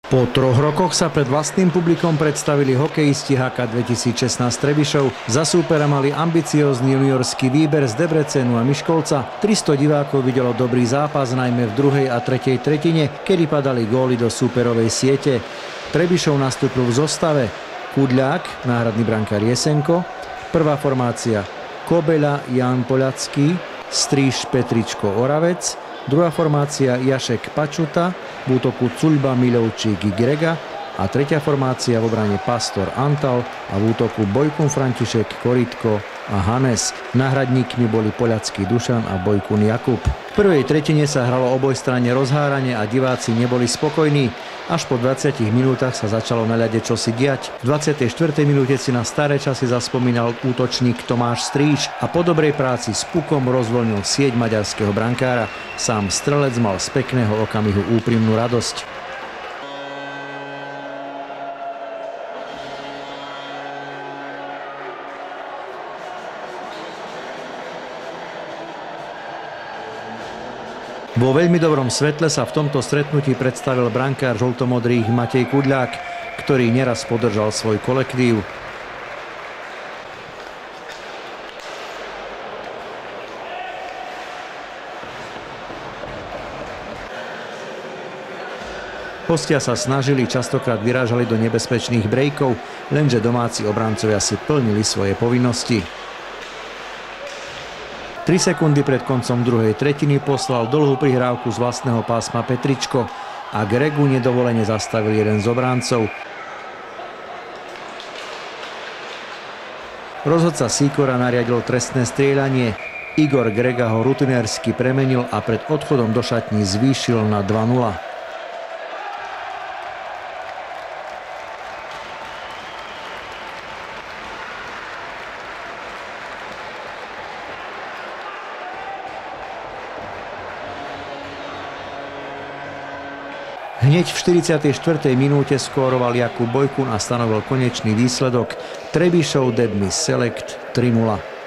Po 3 rokoch sa pred vlastným publikom predstavili hokejisti HK 2016 Trebišov. Za súpera mali ambiciózny juniorský výber z Debrecenu a Miškolca. 300 divákov videlo dobrý zápas, najmä v druhej a tretej tretine, kedy padali góly do súperovej siete. Trebišov nastúpil v zostave Kudľák, náhradný brankár Jesenko, prvá formácia Kobeľa, Jan Poľacký, Stríž, Petričko, Oravec, druhá formácia Jašek Pačuta, v útoku Cuľba, Milovčík, Grega a tretia formácia v obrane Pastor, Antal a v útoku Bojkun, František, Koritko a Hanes. Náhradníkmi boli Poľacký Dušan a Bojkun Jakub. V prvej tretine sa hralo obojstranne rozháranie a diváci neboli spokojní. Až po 20 minútach sa začalo na ľade čosi diať. V 24. minúte si na staré časy zaspomínal útočník Tomáš Stríž a po dobrej práci s pukom rozvoľnil sieť maďarského brankára. Sám strelec mal z pekného okamihu úprimnú radosť. Vo veľmi dobrom svetle sa v tomto stretnutí predstavil brankár žltomodrých Matej Kudľák, ktorý neraz podržal svoj kolektív. Hostia sa snažili, častokrát vyrážali do nebezpečných brejkov, lenže domáci obrancovia si plnili svoje povinnosti. 3 sekundy pred koncom druhej tretiny poslal dlhú prihrávku z vlastného pásma Petričko a Gregu nedovolene zastavil jeden z obrancov. Rozhodca Sýkora nariadil trestné strieľanie. Igor Grega ho rutinérsky premenil a pred odchodom do šatní zvýšil na 2-0. Hneď v 44. minúte skóroval Jakub Bojkun a stanovil konečný výsledok. Trebišov Debmis Select 3-0.